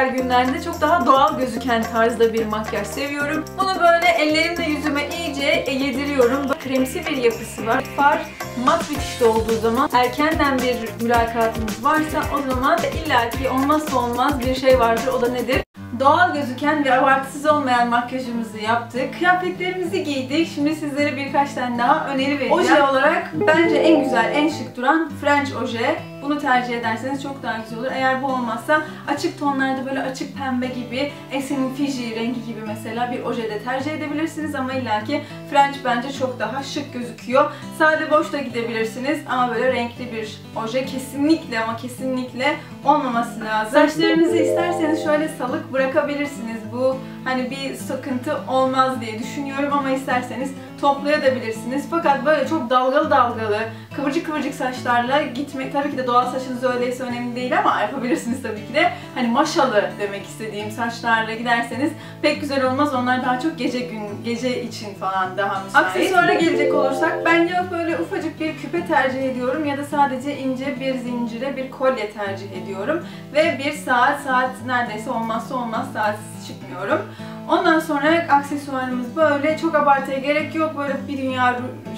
özel günlerde çok daha doğal gözüken tarzda bir makyaj seviyorum. Bunu böyle ellerimle yüzüme iyice yediriyorum. Kremsi bir yapısı var. Far mat bitişte olduğu zaman, erkenden bir mülakatınız varsa o zaman illaki olmazsa olmaz bir şey vardır. O da nedir? Doğal gözüken ve abartısız olmayan makyajımızı yaptık. Kıyafetlerimizi giydik. Şimdi sizlere birkaç tane daha öneri vereceğim. Oje olarak bence en güzel, en şık duran French oje. Bunu tercih ederseniz çok daha güzel olur. Eğer bu olmazsa açık tonlarda böyle açık pembe gibi, Essen'in Fiji rengi gibi mesela bir oje de tercih edebilirsiniz. Ama illaki French bence çok daha şık gözüküyor. Sade boş da gidebilirsiniz ama böyle renkli bir oje kesinlikle ama kesinlikle olmaması lazım. Saçlarınızı isterseniz şöyle salık bırakabilirsiniz. Bu hani bir sıkıntı olmaz diye düşünüyorum ama isterseniz toplayabilirsiniz. Fakat böyle çok dalgalı dalgalı, kıvırcık kıvırcık saçlarla gitmek, tabii ki de doğal saçınız öyleyse önemli değil ama yapabilirsiniz tabii ki de. Hani maşalı demek istediğim saçlarla giderseniz pek güzel olmaz. Onlar daha çok gece için falan daha müsait. Aksesuara gelecek olursak ben ya böyle ufacık bir küpe tercih ediyorum ya da sadece ince bir zincire bir kolye tercih ediyorum. Ve bir saat neredeyse olmazsa olmaz, saatsiz çıkmıyorum. Ondan sonra aksesuarımız böyle, çok abartıya gerek yok. Böyle bir dünya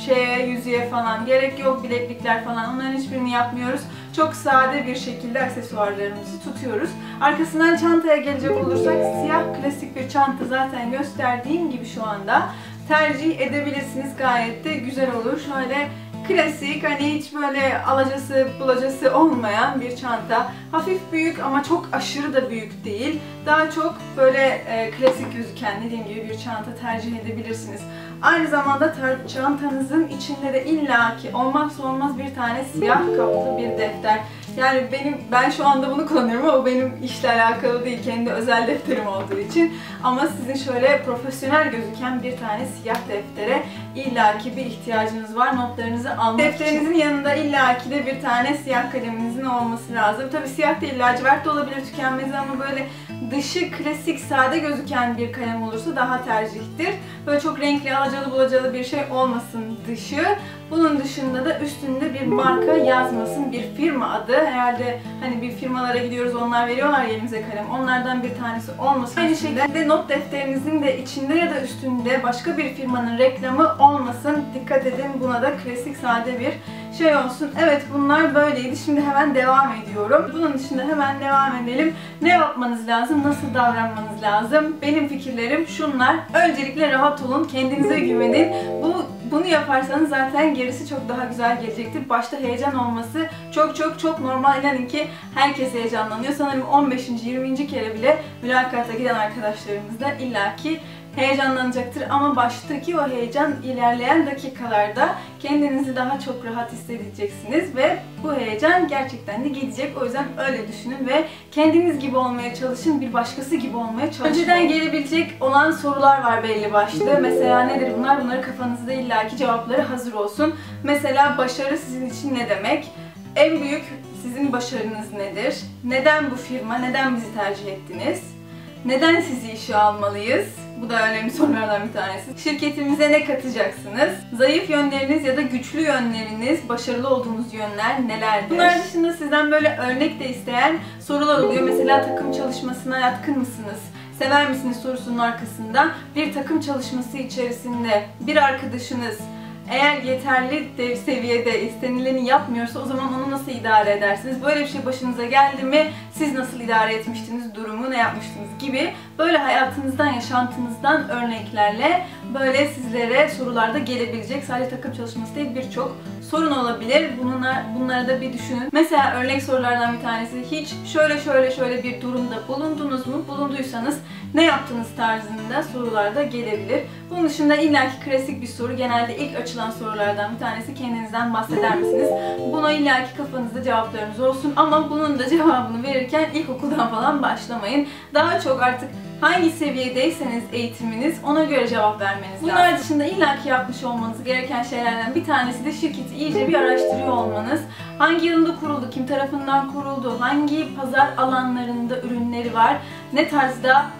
yüzüğe falan gerek yok. Bileklikler falan, onların hiçbirini yapmıyoruz. Çok sade bir şekilde aksesuarlarımızı tutuyoruz. Arkasından çantaya gelecek olursak siyah klasik bir çanta zaten gösterdiğim gibi şu anda tercih edebilirsiniz. Gayet de güzel olur. Şöyle klasik, hani hiç böyle alacası bulacası olmayan bir çanta. Hafif büyük ama çok aşırı da büyük değil. Daha çok böyle klasik gözüken dediğim gibi bir çanta tercih edebilirsiniz. Aynı zamanda çantanızın içinde de illaki olmazsa olmaz bir tane siyah kaplı bir defter. Yani ben şu anda bunu kullanıyorum ama benim işle alakalı değil, kendi özel defterim olduğu için. Ama sizin şöyle profesyonel gözüken bir tane siyah deftere illaki bir ihtiyacınız var notlarınızı almak için. Defterinizin yanında illaki de bir tane siyah kaleminizin olması lazım. Tabii siyah değil, lacivert de olabilir, tükenmez ama böyle dışı klasik, sade gözüken bir kalem olursa daha tercihtir. Böyle çok renkli, alacalı bulacalı bir şey olmasın dışı. Bunun dışında da üstünde bir marka yazmasın, bir firma adı. Herhalde hani bir firmalara gidiyoruz, onlar veriyorlar elimize kalem. Onlardan bir tanesi olmasın. Aynı şekilde not defterinizin de içinde ya da üstünde başka bir firmanın reklamı olmasın. Dikkat edin, buna da klasik, sade bir şey olsun. Evet, bunlar böyleydi. Şimdi hemen devam ediyorum. Bunun dışında hemen devam edelim. Ne yapmanız lazım? Nasıl davranmanız lazım? Benim fikirlerim şunlar. Öncelikle rahat olun. Kendinize güvenin. Bunu yaparsanız zaten gerisi çok daha güzel gelecektir. Başta heyecan olması çok normal. İnanın ki herkes heyecanlanıyor. Sanırım 15. 20. kere bile mülakata giden arkadaşlarımız da illaki heyecanlanacaktır ama baştaki o heyecan ilerleyen dakikalarda kendinizi daha çok rahat hissedeceksiniz ve bu heyecan gerçekten de gidecek. O yüzden öyle düşünün ve kendiniz gibi olmaya çalışın, bir başkası gibi olmaya çalışın. Önceden gelebilecek olan sorular var belli başlı. Mesela nedir bunlar? Bunları kafanızda illaki cevapları hazır olsun. Mesela başarı sizin için ne demek? En büyük sizin başarınız nedir? Neden bu firma? Neden bizi tercih ettiniz? Neden sizi işe almalıyız? Bu da önemli sorulardan bir tanesi. Şirketimize ne katacaksınız? Zayıf yönleriniz ya da güçlü yönleriniz, başarılı olduğunuz yönler nelerdir? Bunlar dışında sizden böyle örnek de isteyen sorular oluyor. Mesela takım çalışmasına yatkın mısınız? Sever misiniz sorusunun arkasında bir takım çalışması içerisinde bir arkadaşınız eğer yeterli seviyede istenileni yapmıyorsa o zaman onu nasıl idare edersiniz? Böyle bir şey başınıza geldi mi? Siz nasıl idare etmiştiniz? Durumu ne yapmıştınız? Gibi böyle hayatınızdan, yaşantınızdan örneklerle böyle sizlere sorularda gelebilecek, sadece takım çalışması değil birçok sorun olabilir. Bunları da bir düşünün. Mesela örnek sorulardan bir tanesi, hiç şöyle bir durumda bulundunuz mu? Bulunduysanız ne yaptınız tarzında sorular da gelebilir. Bunun dışında illaki klasik bir soru, genelde ilk açılan sorulardan bir tanesi, kendinizden bahseder misiniz? Buna illaki kafanızda cevaplarınız olsun ama bunun da cevabını verirken ilkokuldan falan başlamayın. Daha çok artık hangi seviyedeyseniz eğitiminiz, ona göre cevap vermeniz lazım. Bunlar dışında illaki yapmış olmanız gereken şeylerden bir tanesi de şirketi iyice bir araştırıyor olmanız. Hangi yılında kuruldu, kim tarafından kuruldu, hangi pazar alanlarında ürünleri var, ne tarzda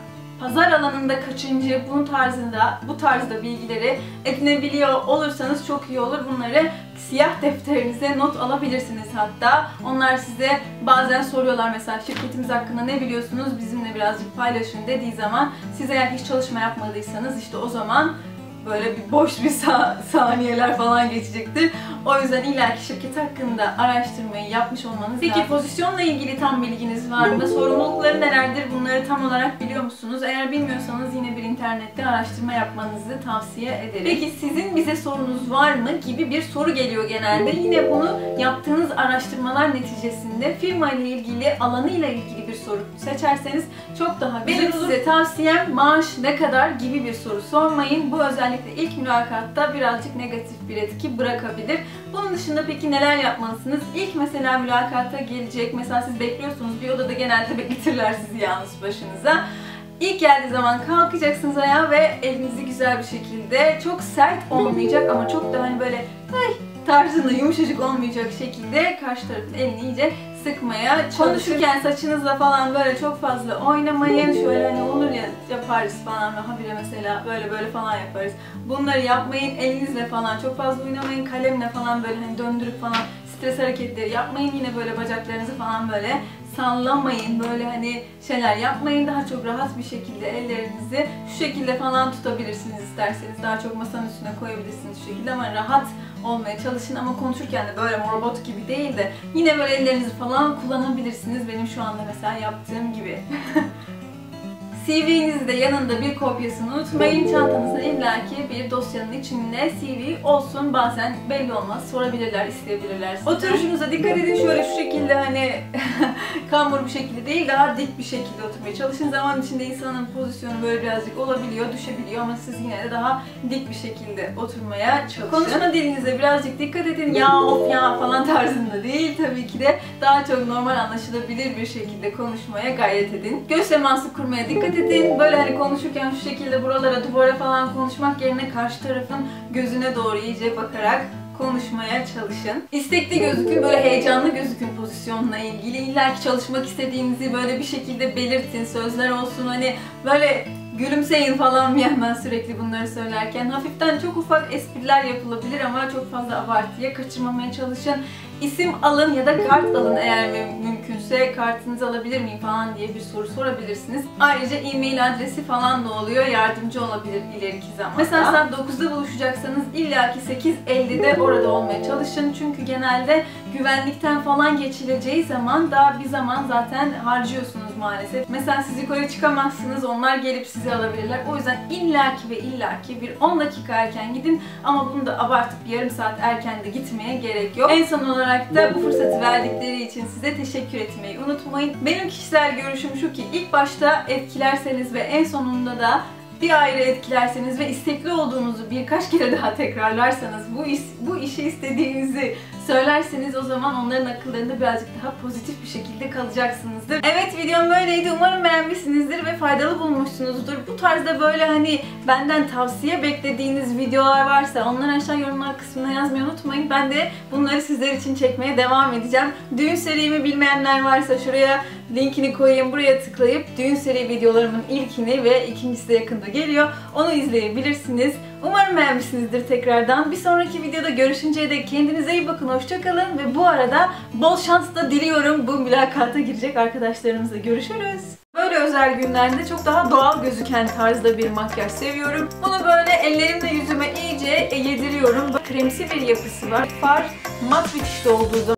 pazar alanında kaçıncı, bu tarzda bilgileri edinebiliyor olursanız çok iyi olur. Bunları siyah defterinize not alabilirsiniz hatta. Onlar size bazen soruyorlar mesela şirketimiz hakkında ne biliyorsunuz, bizimle birazcık paylaşın dediği zaman siz eğer hiç çalışma yapmadıysanız işte o zaman böyle bir boş bir saniyeler falan geçecektir. O yüzden illaki şirket hakkında araştırmayı yapmış olmanız lazım. Peki pozisyonla ilgili tam bilginiz var mı? Sorumlulukları nelerdir? Bunları tam olarak biliyor musunuz? Eğer bilmiyorsanız yine bir internette araştırma yapmanızı tavsiye ederim. Peki sizin bize sorunuz var mı gibi bir soru geliyor genelde. Yine bunu yaptığınız araştırmalar neticesinde firma ile ilgili, alanıyla ilgili bir soru seçerseniz çok daha güzel olur. Benim size tavsiyem maaş ne kadar gibi bir soru sormayın. Bu özellikle ilk mülakatta birazcık negatif bir etki bırakabilir. Bunun dışında peki neler yapmalısınız? İlk mesela mülakata gelecek, mesela siz bekliyorsunuz, bir odada genelde bekletirler sizi yalnız başınıza. İlk geldiği zaman kalkacaksınız ayağa ve elinizi güzel bir şekilde, çok sert olmayacak ama çok da hani böyle tarzında yumuşacık olmayacak şekilde karşı tarafın elini iyice sıkmaya çalışın. Konuşurken saçınızla falan böyle çok fazla oynamayın. Şöyle hani olur ya yaparız falan ve habire mesela böyle falan yaparız. Bunları yapmayın. Elinizle falan çok fazla oynamayın. Kalemle falan böyle hani döndürüp falan stres hareketleri yapmayın. Yine böyle bacaklarınızı falan böyle sallamayın. Böyle hani şeyler yapmayın. Daha çok rahat bir şekilde ellerinizi şu şekilde falan tutabilirsiniz isterseniz. Daha çok masanın üstüne koyabilirsiniz şu şekilde ama rahat olmaya çalışın ama konuşurken de böyle robot gibi değil de yine böyle ellerinizi falan kullanabilirsiniz. Benim şu anda mesela yaptığım gibi. CV'nizi de yanında bir kopyasını unutmayın. Çantanızda illaki bir dosyanın içinde CV olsun. Bazen belli olmaz. Sorabilirler, isteyebilirler. Oturuşunuza dikkat edin. Şöyle şu şekilde hani kambur bir şekilde değil, daha dik bir şekilde oturmaya çalışın. Zaman içinde insanın pozisyonu böyle birazcık olabiliyor, düşebiliyor ama siz yine de daha dik bir şekilde oturmaya çalışın. Konuşma dilinize birazcık dikkat edin. Ya of ya falan tarzında değil tabii ki de. Daha çok normal anlaşılabilir bir şekilde konuşmaya gayret edin. Göz teması kurmaya dikkat edin. Böyle hani konuşurken şu şekilde buralara, duvara falan konuşmak yerine karşı tarafın gözüne doğru iyice bakarak konuşmaya çalışın. İstekli gözükün, böyle heyecanlı gözükün pozisyonla ilgili. İlla ki çalışmak istediğinizi böyle bir şekilde belirtin. Sözler olsun hani böyle gülümseyin falan bir hemen sürekli bunları söylerken. Hafiften çok ufak espriler yapılabilir ama çok fazla abartıya kaçırmamaya çalışın. İsim alın ya da kart alın eğer mümkünse. Kartınızı alabilir miyim falan diye bir soru sorabilirsiniz. Ayrıca e-mail adresi falan da oluyor. Yardımcı olabilir ileriki zamanda. Mesela saat 9'da buluşacaksanız illaki 8:50'de orada olmaya çalışın. Çünkü genelde güvenlikten falan geçileceği zaman daha bir zaman zaten harcıyorsunuz maalesef. Mesela siz yukarı çıkamazsınız, onlar gelip sizi alabilirler. O yüzden illaki bir 10 dakika erken gidin ama bunu da abartıp yarım saat erken de gitmeye gerek yok. En son olarak da bu fırsatı verdikleri için size teşekkür etmeyi unutmayın. Benim kişisel görüşüm şu ki ilk başta etkilerseniz ve en sonunda da bir ayrı etkilerseniz ve istekli olduğunuzu birkaç kere daha tekrarlarsanız, bu işi istediğinizi söylerseniz o zaman onların akıllarında birazcık daha pozitif bir şekilde kalacaksınızdır. Evet, videom böyleydi. Umarım beğenmişsinizdir ve faydalı bulmuşsunuzdur. Bu tarzda böyle hani benden tavsiye beklediğiniz videolar varsa onları aşağı yorumlar kısmına yazmayı unutmayın. Ben de bunları sizler için çekmeye devam edeceğim. Düğün serimi bilmeyenler varsa şuraya linkini koyayım. Buraya tıklayıp düğün seri videolarımın ilkini ve ikincisi de yakında geliyor. Onu izleyebilirsiniz. Umarım beğenmişsinizdir tekrardan. Bir sonraki videoda görüşünceye dek kendinize iyi bakın. Hoşça kalın ve bu arada bol şans da diliyorum bu mülakata girecek arkadaşlarımızla. Görüşürüz. Böyle özel günlerde çok daha doğal gözüken tarzda bir makyaj seviyorum. Bunu böyle ellerimle yüzüme iyice yediriyorum. Kremsi bir yapısı var. Far mat bitişte olduğu zaman